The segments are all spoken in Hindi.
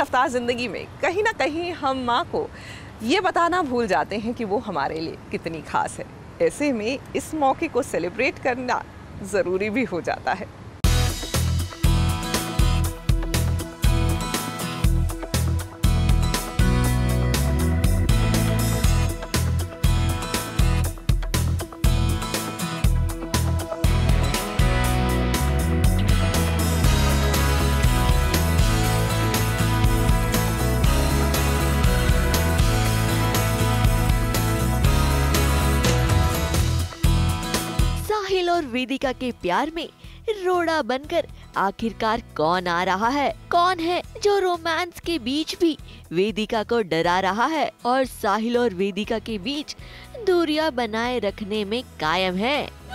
रफ्तार ज़िंदगी में कहीं ना कहीं हम माँ को ये बताना भूल जाते हैं कि वो हमारे लिए कितनी खास है। ऐसे में इस मौके को सेलिब्रेट करना ज़रूरी भी हो जाता है। साहिल और वेदिका के प्यार में रोड़ा बनकर आखिरकार कौन आ रहा है? कौन है जो रोमांस के बीच भी वेदिका को डरा रहा है और साहिल और वेदिका के बीच दूरियां बनाए रखने में कायम है?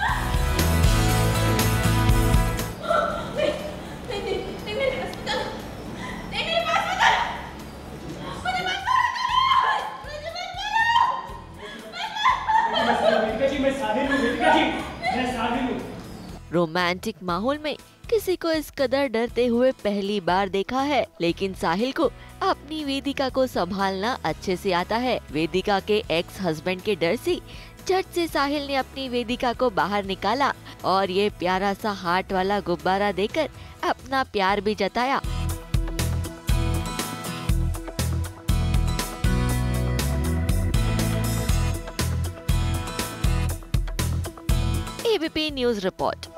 रोमांटिक माहौल में किसी को इस कदर डरते हुए पहली बार देखा है, लेकिन साहिल को अपनी वेदिका को संभालना अच्छे से आता है। वेदिका के एक्स हस्बैंड के डर से झट से साहिल ने अपनी वेदिका को बाहर निकाला और ये प्यारा सा हार्ट वाला गुब्बारा देकर अपना प्यार भी जताया। ABP news report.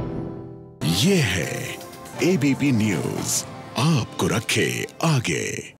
ये है एबीपी न्यूज, आपको रखे आगे।